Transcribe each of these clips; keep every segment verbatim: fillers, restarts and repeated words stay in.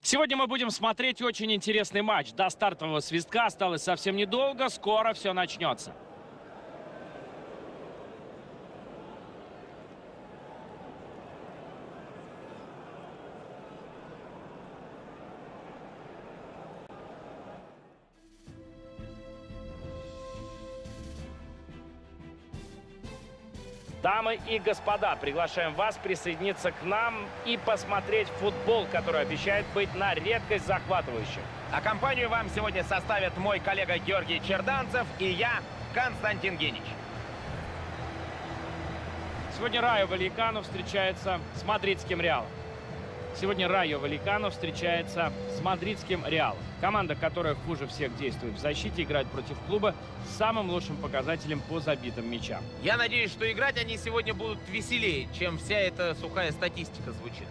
Сегодня мы будем смотреть очень интересный матч. До стартового свистка осталось совсем недолго. Скоро все начнется. Дамы и господа, приглашаем вас присоединиться к нам и посмотреть футбол, который обещает быть на редкость захватывающим. А компанию вам сегодня составят мой коллега Георгий Черданцев и я, Константин Генич. Сегодня Райо Вальекано встречается с мадридским Реалом. Сегодня Райо Вальекано встречается с мадридским Реалом. Команда, которая хуже всех действует в защите, играет против клуба с самым лучшим показателем по забитым мячам. Я надеюсь, что играть они сегодня будут веселее, чем вся эта сухая статистика звучит.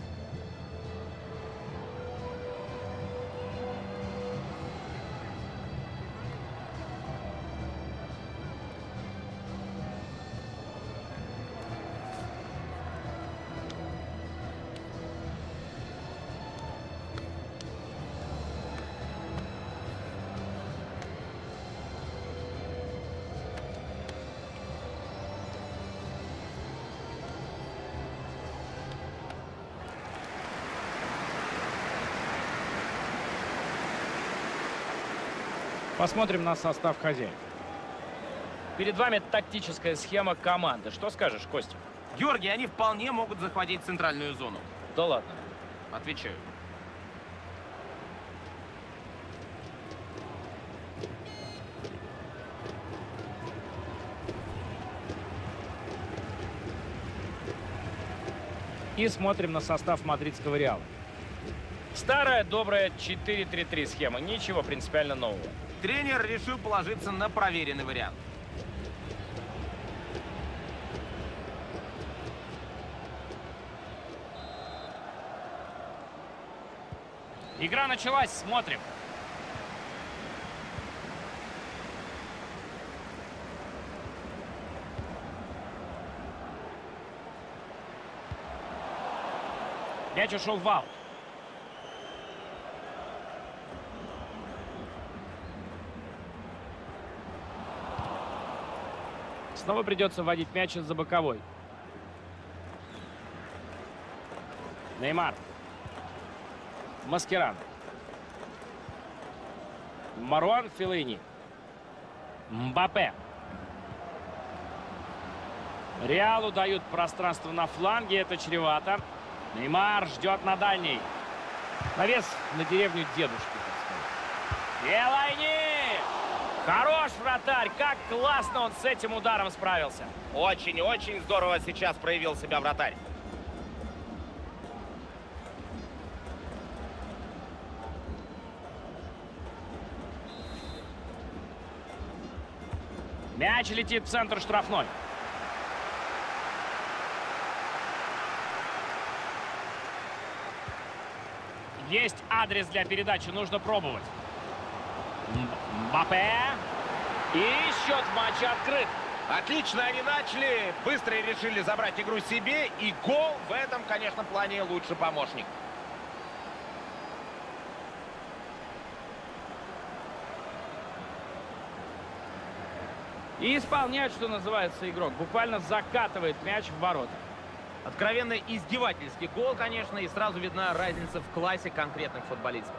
Посмотрим на состав хозяев. Перед вами тактическая схема команды. Что скажешь, Костя? Георгий, они вполне могут захватить центральную зону. Да ладно. Отвечаю. И смотрим на состав мадридского Реала. Старая добрая четыре три три схема. Ничего принципиально нового. Тренер решил положиться на проверенный вариант. Игра началась, смотрим. Мяч ушел в аут. Снова придется вводить мяч из-за боковой. Неймар. Маскерано. Маруан Феллини. Мбаппе. Реалу дают пространство на фланге. Это чревато. Неймар ждет на дальней. Навес на деревню дедушки, так сказать. Феллини! Хорош вратарь! Как классно он с этим ударом справился. Очень-очень здорово сейчас проявил себя вратарь. Мяч летит в центр штрафной. Есть адрес для передачи, нужно пробовать. Мбаппе. И счет в матче открыт. Отлично они начали. Быстро решили забрать игру себе. И гол в этом, конечно, плане лучший помощник. И исполняет, что называется, игрок. Буквально закатывает мяч в ворота. Откровенно издевательский гол, конечно. И сразу видна разница в классе конкретных футболистов.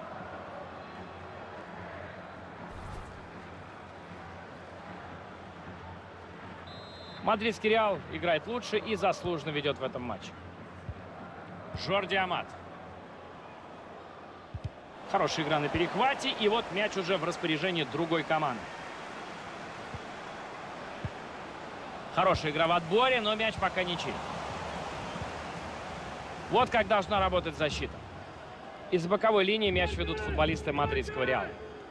Мадридский Реал играет лучше и заслуженно ведет в этом матче. Жорди Амат. Хорошая игра на перехвате. И вот мяч уже в распоряжении другой команды. Хорошая игра в отборе, но мяч пока ничей. Вот как должна работать защита. Из боковой линии мяч ведут футболисты мадридского Реала.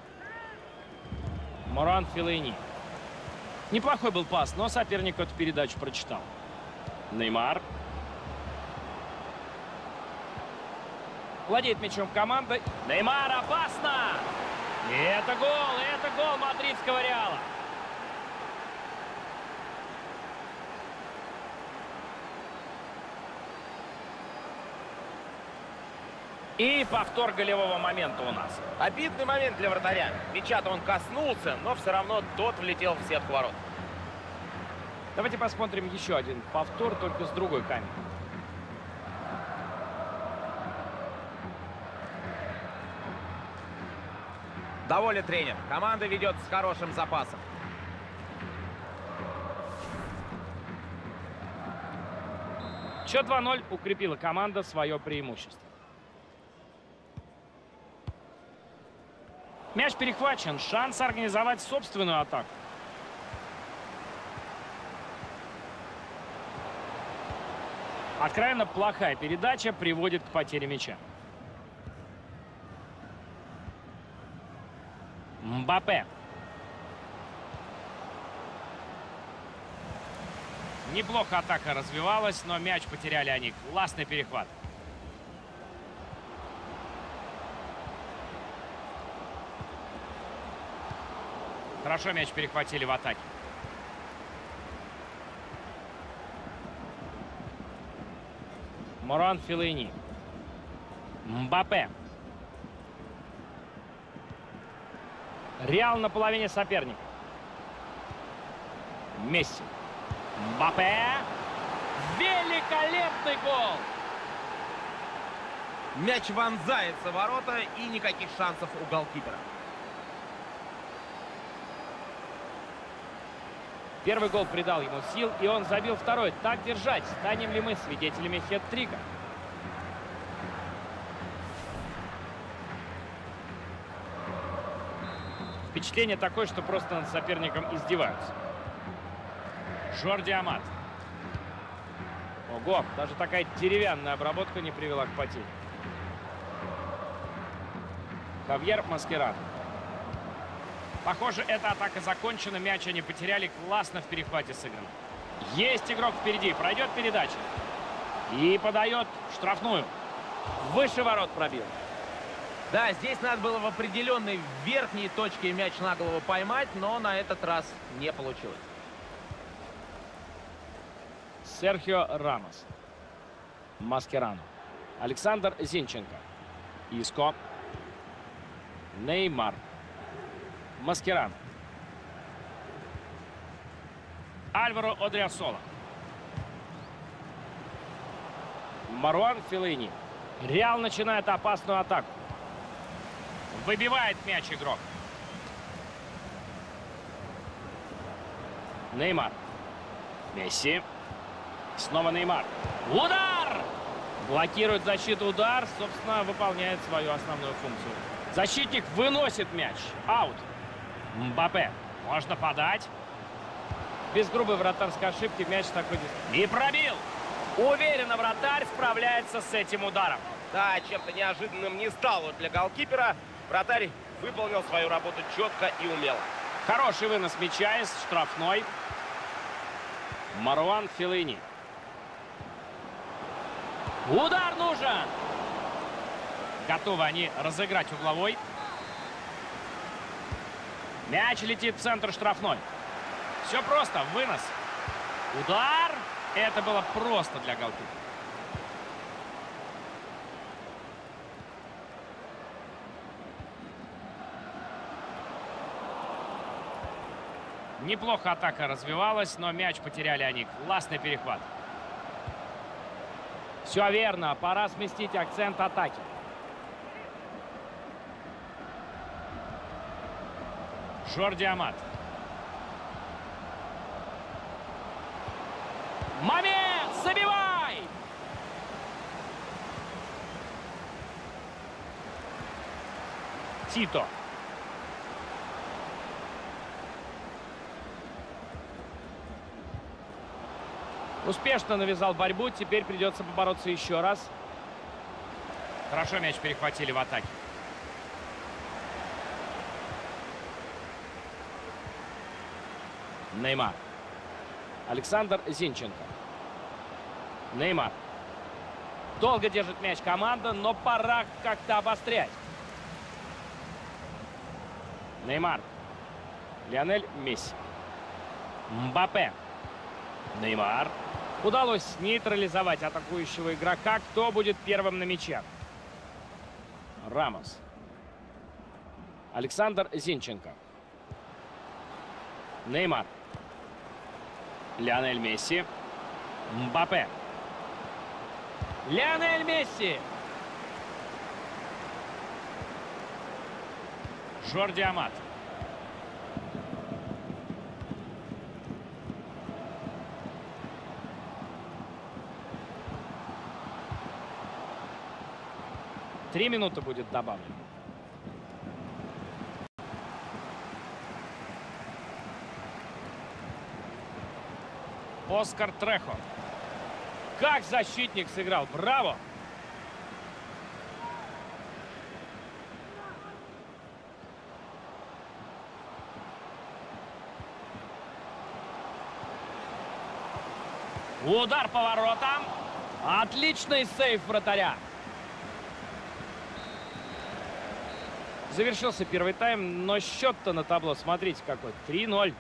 Маруан Феллини. Неплохой был пас, но соперник эту передачу прочитал. Неймар. Владеет мячом команда. Неймар, опасно! И это гол, это гол мадридского Реала. И повтор голевого момента у нас. Обидный момент для вратаря. Мяча-то он коснулся, но все равно тот влетел в сетку ворот. Давайте посмотрим еще один повтор, только с другой камеры. Доволен тренер. Команда ведет с хорошим запасом. Счет два ноль, укрепила команда свое преимущество. Мяч перехвачен. Шанс организовать собственную атаку. Откровенно плохая передача приводит к потере мяча. Мбаппе. Неплохо атака развивалась, но мяч потеряли они. Классный перехват. Хорошо мяч перехватили в атаке. Маруан Феллини. Мбаппе. Реал на половине соперника. Месси. Мбаппе. Великолепный гол! Мяч вонзается в ворота и никаких шансов у голкипера. Первый гол придал ему сил, и он забил второй. Так держать. Станем ли мы свидетелями хет-трика? Впечатление такое, что просто над соперником издеваются. Жорди Амат. Ого, даже такая деревянная обработка не привела к потере. Хавьер Маскерано. Похоже, эта атака закончена. Мяч они потеряли. Классно в перехвате сыграно. Есть игрок впереди. Пройдет передача. И подает штрафную. Выше ворот пробил. Да, здесь надо было в определенной верхней точке мяч на голову поймать, но на этот раз не получилось. Серхио Рамос. Маскерано. Александр Зинченко. Иско. Неймар. Маскерано. Альваро Одриасола. Маруан Феллини. Реал начинает опасную атаку. Выбивает мяч игрок. Неймар. Месси. Снова Неймар. Удар! Блокирует защиту, удар. Собственно, выполняет свою основную функцию. Защитник выносит мяч. Аут. Мбаппе. Можно подать. Без грубой вратарской ошибки мяч такой... И пробил. Уверенно вратарь справляется с этим ударом. Да, чем-то неожиданным не стало для голкипера. Вратарь выполнил свою работу четко и умело. Хороший вынос мяча из штрафной. Маруан Феллини. Удар нужен. Готовы они разыграть угловой. Мяч летит в центр штрафной. Все просто. Вынос. Удар. Это было просто для голкипера. Неплохо атака развивалась, но мяч потеряли они. Классный перехват. Все верно. Пора сместить акцент атаки. Жорди Амат. Момент! Забивай! Тито. Успешно навязал борьбу. Теперь придется побороться еще раз. Хорошо мяч перехватили в атаке. Неймар. Александр Зинченко. Неймар. Долго держит мяч команда, но пора как-то обострять. Неймар. Лионель Месси. Мбаппе. Неймар. Удалось нейтрализовать атакующего игрока. Кто будет первым на мяче? Рамос. Александр Зинченко. Неймар. Лионель Месси. Мбаппе. Лионель Месси. Жорди Амат. Три минуты будет добавлено. Оскар Трехо. Как защитник сыграл. Браво! Удар по воротам. Отличный сейв вратаря. Завершился первый тайм, но счет-то на табло, смотрите какой. три ноль.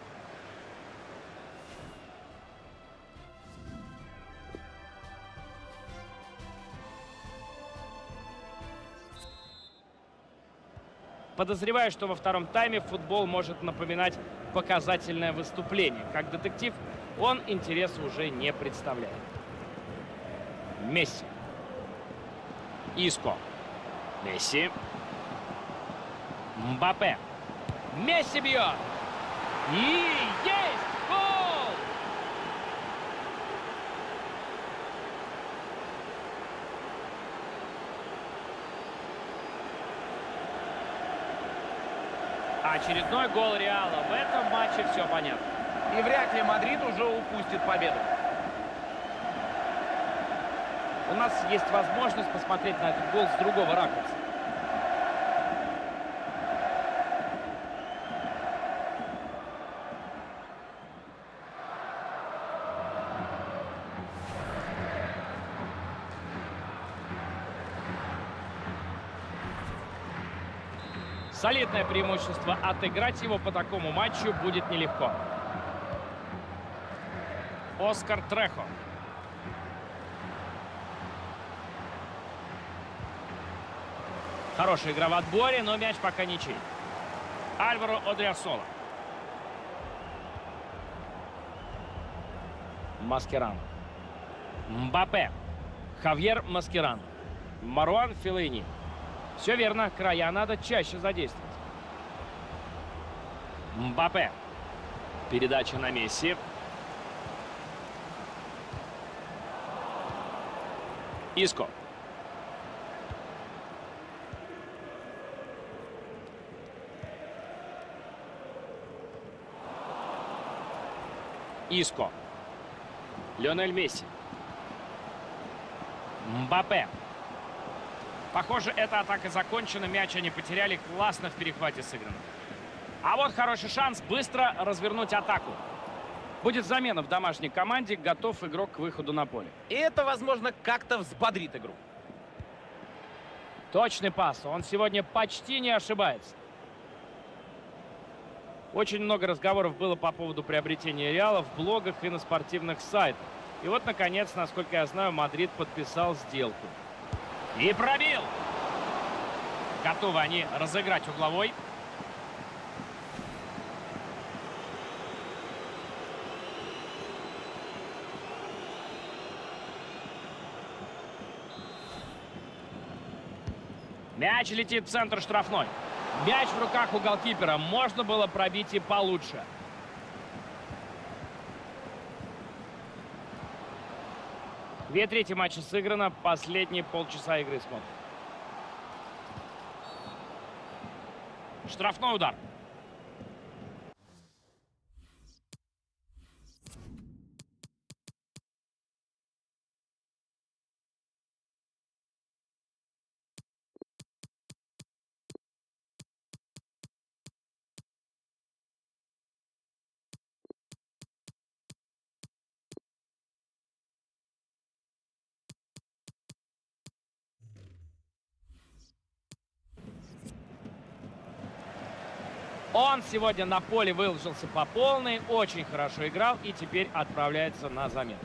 Подозреваю, что во втором тайме футбол может напоминать показательное выступление. Как детектив он интереса уже не представляет. Месси. Иско. Месси. Мбаппе. Месси бьет. И есть гол! Очередной гол Реала. В этом матче все понятно. И вряд ли Мадрид уже упустит победу. У нас есть возможность посмотреть на этот гол с другого ракурса. Солидное преимущество. Отыграть его по такому матчу будет нелегко. Оскар Трехо. Хорошая игра в отборе, но мяч пока ничей. Альваро Одриасола. Маскерано. Мбаппе. Хавьер Маскерано. Маруан Феллини. Все верно, края надо чаще задействовать. Мбаппе. Передача на Месси. Иско. Иско. Лионель Месси. Мбаппе. Похоже, эта атака закончена. Мяч они потеряли. Классно в перехвате сыграно. А вот хороший шанс быстро развернуть атаку. Будет замена в домашней команде. Готов игрок к выходу на поле. И это, возможно, как-то взбодрит игру. Точный пас. Он сегодня почти не ошибается. Очень много разговоров было по поводу приобретения Реала в блогах и на спортивных сайтах. И вот, наконец, насколько я знаю, Мадрид подписал сделку. И пробил! Готовы они разыграть угловой. Мяч летит в центр штрафной. Мяч в руках у голкипера. Можно было пробить и получше. Две трети матча сыграно. Последние полчаса игры смотрим. Штрафной удар. Он сегодня на поле выложился по полной, очень хорошо играл и теперь отправляется на замену.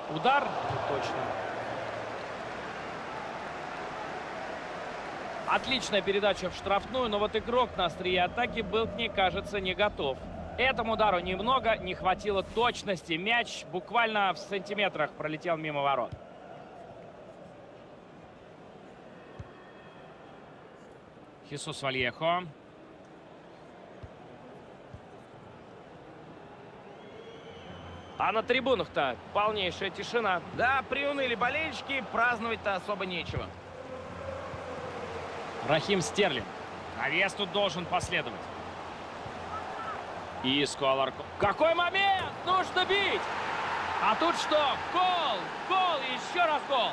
Удар? Точно. Отличная передача в штрафную, но вот игрок на острие атаки был к ней, кажется, не готов. Этому удару немного не хватило точности. Мяч буквально в сантиметрах пролетел мимо ворот. Хесус Вальехо. А на трибунах-то полнейшая тишина. Да, приуныли болельщики, праздновать-то особо нечего. Рахим Стерлинг. Навес тут должен последовать. И Сколарко. Какой момент! Нужно бить! А тут что? Гол! Гол! И еще раз гол!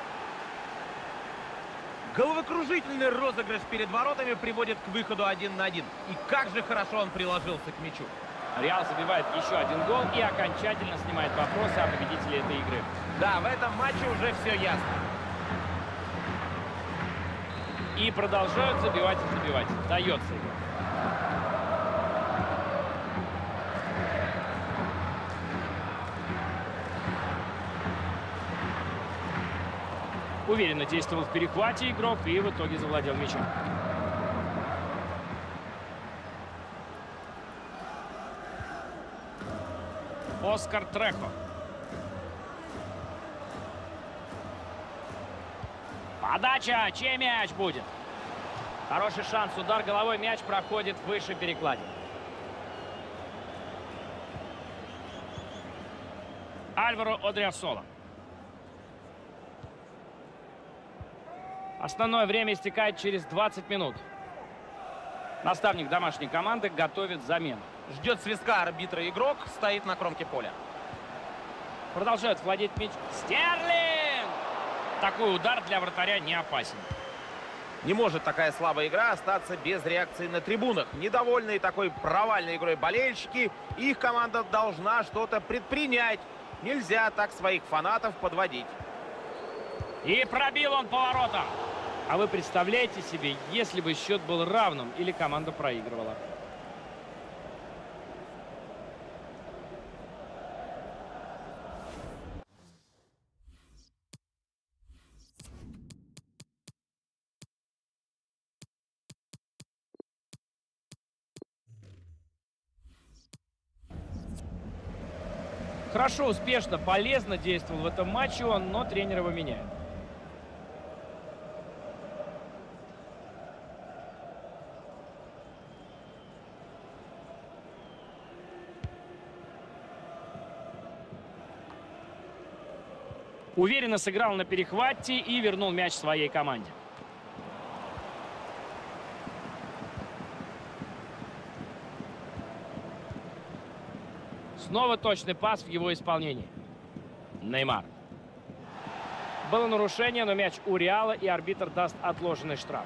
Головокружительный розыгрыш перед воротами приводит к выходу один на один. И как же хорошо он приложился к мячу. Реал забивает еще один гол и окончательно снимает вопросы о победителе этой игры. Да, в этом матче уже все ясно. И продолжают забивать и забивать. Дается его. Уверенно действовал в перехвате игрок и в итоге завладел мячом. Оскар Трехо. Подача. Чей мяч будет? Хороший шанс. Удар головой. Мяч проходит выше перекладины. Альваро Одриасола. Основное время истекает через двадцать минут. Наставник домашней команды готовит замену. Ждет свистка арбитра игрок, стоит на кромке поля. Продолжает владеть мяч. Стерлинг! Такой удар для вратаря не опасен. Не может такая слабая игра остаться без реакции на трибунах. Недовольные такой провальной игрой болельщики, их команда должна что-то предпринять. Нельзя так своих фанатов подводить. И пробил он поворотом. А вы представляете себе, если бы счет был равным или команда проигрывала? Хорошо, успешно, полезно действовал в этом матче он, но тренер его меняет. Уверенно сыграл на перехвате и вернул мяч своей команде. Снова точный пас в его исполнении. Неймар. Было нарушение, но мяч у Реала, и арбитр даст отложенный штраф.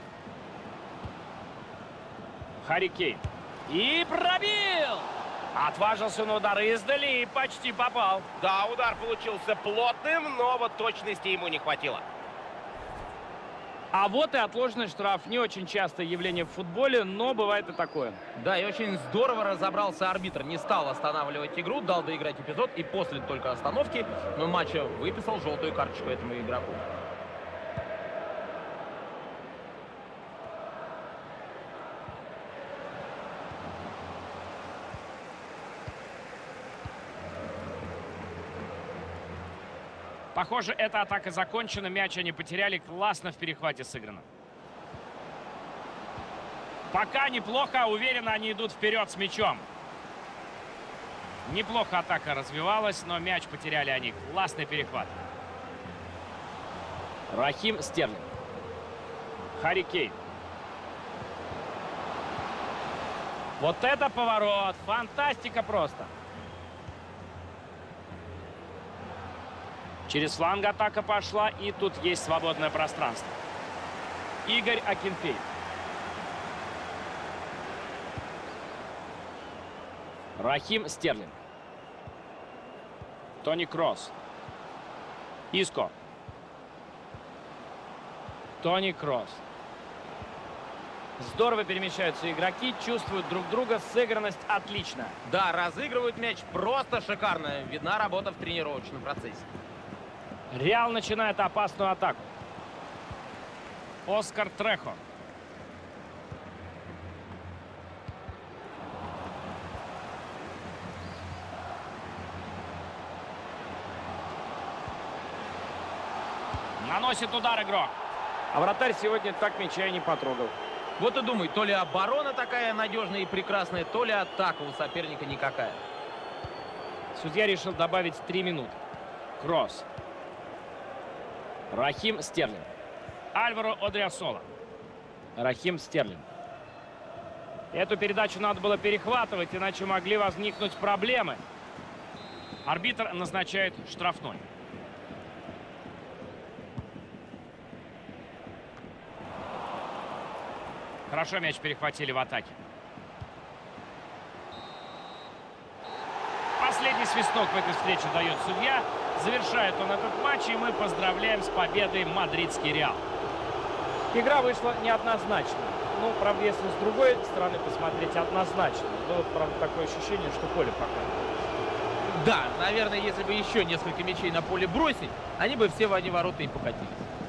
Харри Кейн. И пробил! Отважился на удар издали и почти попал. Да, удар получился плотным, но вот точности ему не хватило. А вот и отложенный штраф. Не очень частое явление в футболе, но бывает и такое. Да, и очень здорово разобрался арбитр. Не стал останавливать игру, дал доиграть эпизод. И после только остановки матча выписал желтую карточку этому игроку. Похоже, эта атака закончена. Мяч они потеряли. Классно в перехвате сыграно. Пока неплохо. Уверенно они идут вперед с мячом. Неплохо атака развивалась, но мяч потеряли они. Классный перехват. Рахим Стерлинг. Харри Кейн. Вот это поворот. Фантастика просто. Через фланг атака пошла, и тут есть свободное пространство. Игорь Акинфеев. Рахим Стерлинг. Тони Кросс. Иско. Тони Кросс. Здорово перемещаются игроки, чувствуют друг друга, сыгранность отличная. Да, разыгрывают мяч просто шикарно. Видна работа в тренировочном процессе. Реал начинает опасную атаку. Оскар Трехо. Наносит удар игрок. А вратарь сегодня так мяча и не потрогал. Вот и думай, то ли оборона такая надежная и прекрасная, то ли атака у соперника никакая. Судья решил добавить три минуты. Кросс. Рахим Стерлинг. Альваро Одриасола. Рахим Стерлинг. Эту передачу надо было перехватывать, иначе могли возникнуть проблемы. Арбитр назначает штрафной. Хорошо мяч перехватили в атаке. Последний свисток в этой встрече дает судья. Завершает он этот матч, и мы поздравляем с победой мадридский Реал. Игра вышла неоднозначно. Ну, правда, если с другой стороны посмотреть, однозначно. Было, правда, такое ощущение, что поле пока. Да, наверное, если бы еще несколько мячей на поле бросить, они бы все в одни ворота и покатились.